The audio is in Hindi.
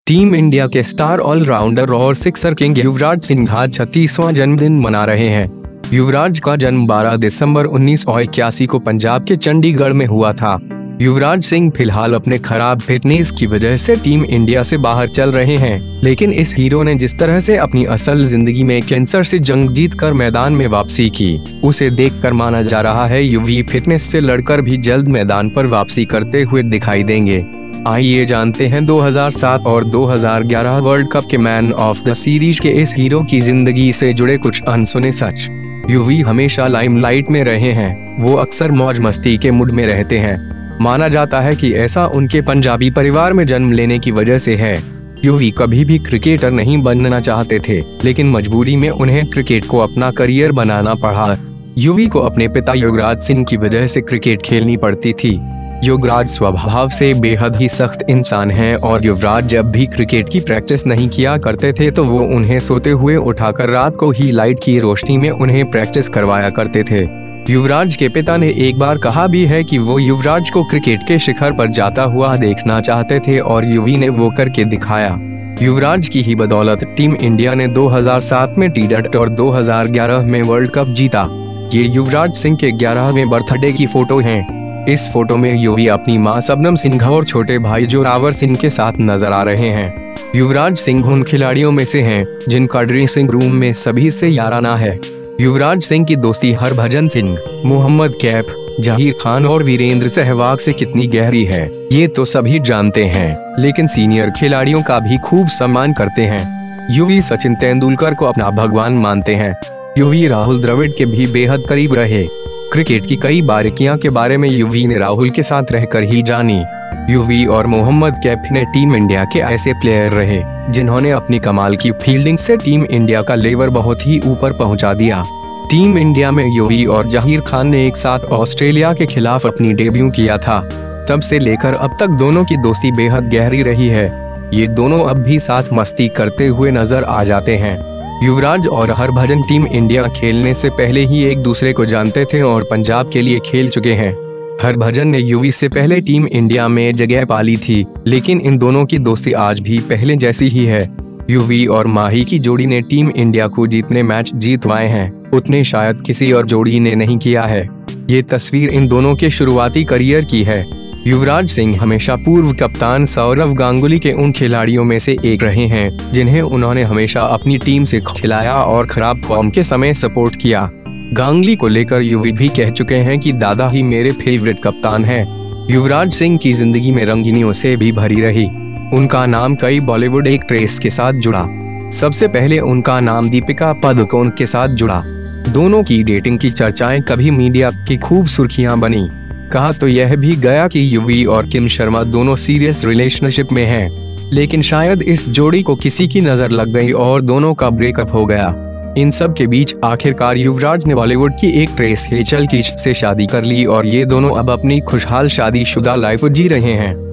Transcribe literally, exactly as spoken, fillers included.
टीम इंडिया के स्टार ऑलराउंडर और सिक्सर किंग युवराज सिंह आज छत्तीसवां जन्मदिन मना रहे हैं। युवराज का जन्म बारह दिसंबर उन्नीस सौ इक्यासी को पंजाब के चंडीगढ़ में हुआ था। युवराज सिंह फिलहाल अपने खराब फिटनेस की वजह से टीम इंडिया से बाहर चल रहे हैं, लेकिन इस हीरो ने जिस तरह से अपनी असल जिंदगी में कैंसर से जंग जीतकर मैदान में वापसी की, उसे देखकर माना जा रहा है युवी फिटनेस से लड़कर भी जल्द मैदान पर वापसी करते हुए दिखाई देंगे। आइए जानते हैं दो हज़ार सात और दो हज़ार ग्यारह वर्ल्ड कप के मैन ऑफ द सीरीज के इस हीरो की जिंदगी से जुड़े कुछ अनसुने सच। युवी हमेशा लाइमलाइट में रहे हैं। वो अक्सर मौज मस्ती के मूड में रहते हैं। माना जाता है कि ऐसा उनके पंजाबी परिवार में जन्म लेने की वजह से है। युवी कभी भी क्रिकेटर नहीं बनना चाहते थे, लेकिन मजबूरी में उन्हें क्रिकेट को अपना करियर बनाना पड़ा। युवी को अपने पिता युवराज सिंह की वजह से क्रिकेट खेलनी पड़ती थी। युवराज स्वभाव से बेहद ही सख्त इंसान हैं और युवराज जब भी क्रिकेट की प्रैक्टिस नहीं किया करते थे तो वो उन्हें सोते हुए उठाकर रात को ही लाइट की रोशनी में उन्हें प्रैक्टिस करवाया करते थे। युवराज के पिता ने एक बार कहा भी है कि वो युवराज को क्रिकेट के शिखर पर जाता हुआ देखना चाहते थे और युवी ने वो करके दिखाया। युवराज की ही बदौलत टीम इंडिया ने दो हज़ार सात में टी ट्वेंटी और दो हज़ार ग्यारह में वर्ल्ड कप जीता। ये युवराज सिंह के ग्यारहवें बर्थडे की फोटो है। इस फोटो में युवी अपनी मां शबनम सिंह और छोटे भाई जोरावर सिंह के साथ नजर आ रहे हैं। युवराज सिंह उन खिलाड़ियों में से हैं जिनका ड्रेसिंग रूम में सभी से याराना है। युवराज सिंह की दोस्ती हरभजन सिंह, मोहम्मद कैफ, जहीर खान और वीरेंद्र सहवाग से कितनी गहरी है ये तो सभी जानते हैं, लेकिन सीनियर खिलाड़ियों का भी खूब सम्मान करते हैं। युवी सचिन तेंदुलकर को अपना भगवान मानते हैं। युवी राहुल द्रविड़ के भी बेहद करीब रहे। क्रिकेट की कई बारीकियां के बारे में युवी ने राहुल के साथ रहकर ही जानी। युवी और मोहम्मद कैफ ने टीम इंडिया के ऐसे प्लेयर रहे जिन्होंने अपनी कमाल की फील्डिंग से टीम इंडिया का लेवल बहुत ही ऊपर पहुंचा दिया। टीम इंडिया में युवी और जहीर खान ने एक साथ ऑस्ट्रेलिया के खिलाफ अपनी डेब्यू किया था। तब से लेकर अब तक दोनों की दोस्ती बेहद गहरी रही है। ये दोनों अब भी साथ मस्ती करते हुए नजर आ जाते हैं। युवराज और हरभजन टीम इंडिया खेलने से पहले ही एक दूसरे को जानते थे और पंजाब के लिए खेल चुके हैं। हरभजन ने युवी से पहले टीम इंडिया में जगह पाली थी, लेकिन इन दोनों की दोस्ती आज भी पहले जैसी ही है। युवी और माही की जोड़ी ने टीम इंडिया को जितने मैच जीतवाए हैं उतने शायद किसी और जोड़ी ने नहीं किया है। ये तस्वीर इन दोनों के शुरुआती करियर की है। युवराज सिंह हमेशा पूर्व कप्तान सौरव गांगुली के उन खिलाड़ियों में से एक रहे हैं जिन्हें उन्होंने हमेशा अपनी टीम से खिलाया और खराब फॉर्म के समय सपोर्ट किया। गांगुली को लेकर युवी भी कह चुके हैं कि दादा ही मेरे फेवरेट कप्तान हैं। युवराज सिंह की जिंदगी में रंगीनियों से भी भरी रही। उनका नाम कई बॉलीवुड एक्ट्रेस के साथ जुड़ा। सबसे पहले उनका नाम दीपिका पादुकोण के साथ जुड़ा। दोनों की डेटिंग की चर्चाएं कभी मीडिया की खूब सुर्खियां बनी। कहा तो यह भी गया कि युवी और किम शर्मा दोनों सीरियस रिलेशनशिप में हैं, लेकिन शायद इस जोड़ी को किसी की नजर लग गई और दोनों का ब्रेकअप हो गया। इन सब के बीच आखिरकार युवराज ने बॉलीवुड की एक एक्ट्रेस हेचल कीच से शादी कर ली और ये दोनों अब अपनी खुशहाल शादीशुदा लाइफ जी रहे हैं।